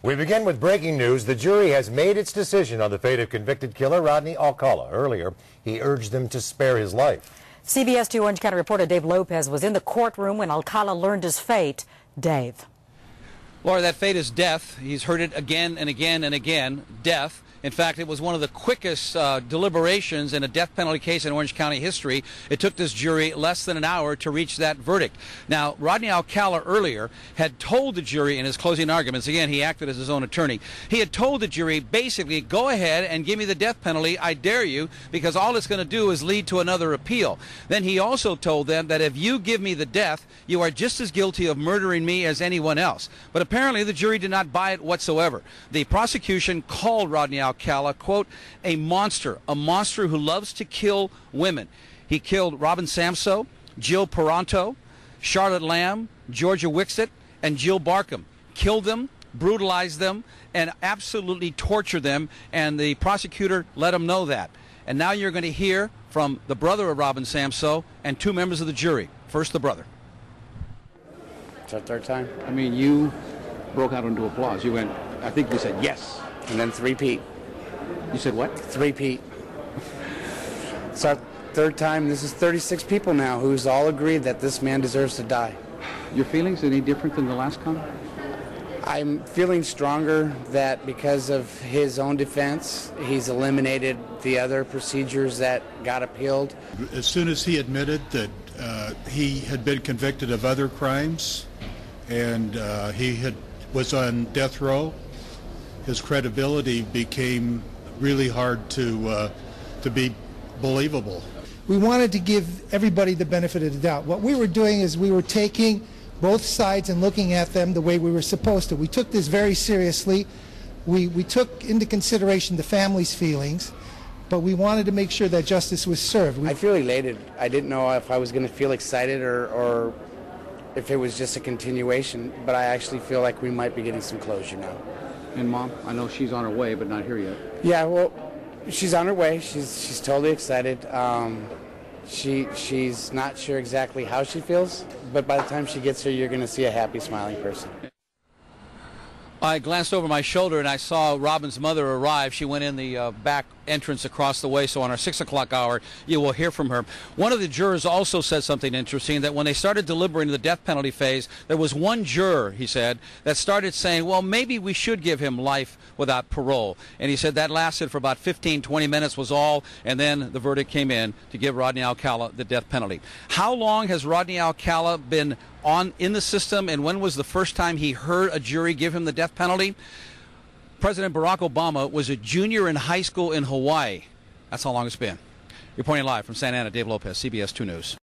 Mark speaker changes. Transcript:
Speaker 1: We begin with breaking news. The jury has made its decision on the fate of convicted killer Rodney Alcala. Earlier, he urged them to spare his life.
Speaker 2: CBS 2 Orange County reporter Dave Lopez was in the courtroom when Alcala learned his fate. Dave.
Speaker 3: Laura, that fate is death. He's heard it again and again and again. Death. In fact, it was one of the quickest deliberations in a death penalty case in Orange County history. It took this jury less than an hour to reach that verdict. Now, Rodney Alcala earlier had told the jury in his closing arguments, again, he acted as his own attorney, he had told the jury basically, go ahead and give me the death penalty, I dare you, because all it's going to do is lead to another appeal. Then he also told them that if you give me the death, you are just as guilty of murdering me as anyone else. But apparently the jury did not buy it whatsoever. The prosecution called Rodney Alcala, quote, a monster who loves to kill women. He killed Robin Samso, Jill Peranto, Charlotte Lamb, Georgia Wixit, and Jill Barkham. Killed them, brutalized them, and absolutely tortured them, and the prosecutor let him know that. And now you're going to hear from the brother of Robin Samso and two members of the jury. First, the brother.
Speaker 4: It's our third time.
Speaker 5: I mean, you broke out into applause. You went, I think you said yes.
Speaker 4: And then three-peat.
Speaker 5: You said what?
Speaker 4: Three-peat. It's our third time. This is 36 people now who's all agreed that this man deserves to die.
Speaker 5: Your feelings any different than the last comment?
Speaker 4: I'm feeling stronger that because of his own defense, he's eliminated the other procedures that got appealed.
Speaker 6: As soon as he admitted that he had been convicted of other crimes and was on death row, his credibility became really hard to be believable.
Speaker 7: We wanted to give everybody the benefit of the doubt. What we were doing is we were taking both sides and looking at them the way we were supposed to. We took this very seriously. We took into consideration the family's feelings, but we wanted to make sure that justice was served.
Speaker 4: I feel elated. I didn't know if I was going to feel excited or if it was just a continuation, but I actually feel like we might be getting some closure now.
Speaker 5: And Mom, I know she's on her way, but not here yet.
Speaker 4: Yeah, well, she's on her way. She's totally excited. She's not sure exactly how she feels, but by the time she gets here, you're going to see a happy, smiling person.
Speaker 3: I glanced over my shoulder and I saw Robin's mother arrive. She went in the back entrance across the way, so on our 6 o'clock hour, you will hear from her. One of the jurors also said something interesting, that when they started deliberating the death penalty phase, there was one juror, he said, that started saying, well, maybe we should give him life without parole. And he said that lasted for about 15, 20 minutes was all, and then the verdict came in to give Rodney Alcala the death penalty. How long has Rodney Alcala been in the system, and when was the first time he heard a jury give him the death penalty? President Barack Obama was a junior in high school in Hawaii. That's how long it's been. Reporting live from Santa Ana, Dave Lopez, CBS 2 News.